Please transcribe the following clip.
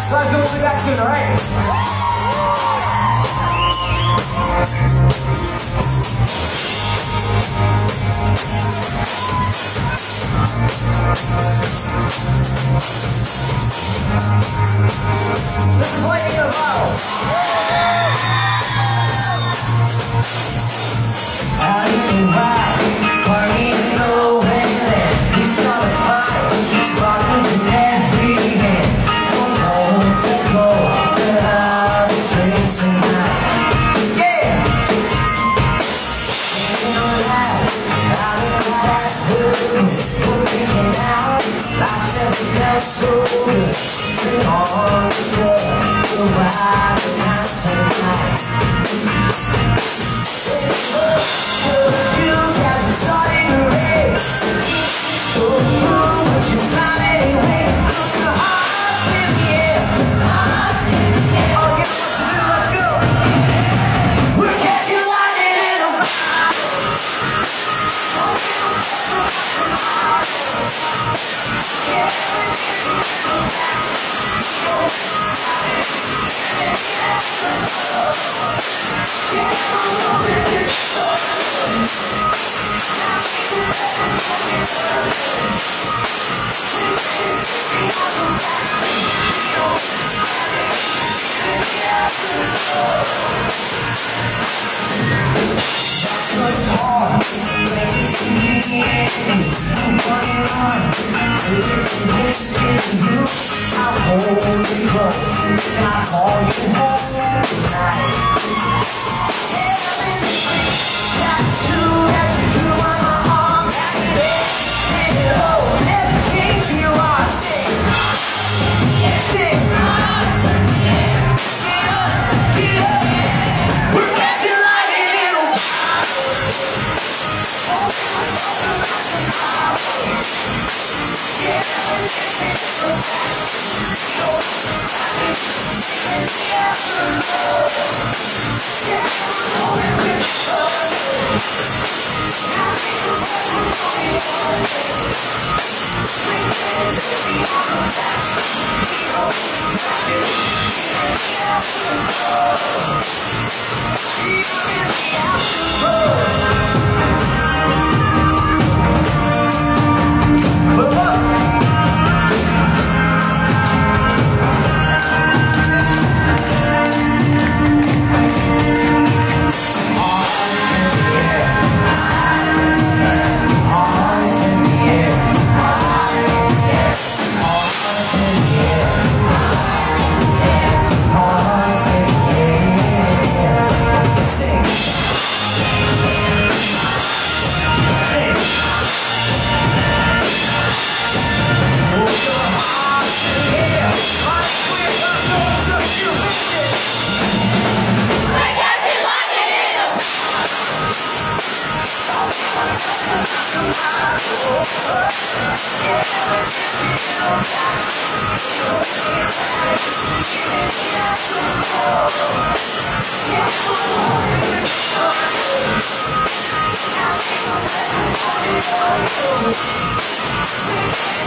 Guys, we'll be back soon, alright? This is Lightning in a Bottle. I don't know why, partying nowhere. We start a fire, sparkles in every hand. No phone to go, but I was drinks tonight. Yeah! Ain't no lie, I don't know that good. We're making out, life's never felt so good. Bring on this world, we're riding out tonight. I'll hold you close and I'll call you home tonight. Tattoo that you drew on my arm, say hello, never change who you are. Stay, stay, get up, we're catching lightning in a Yeah.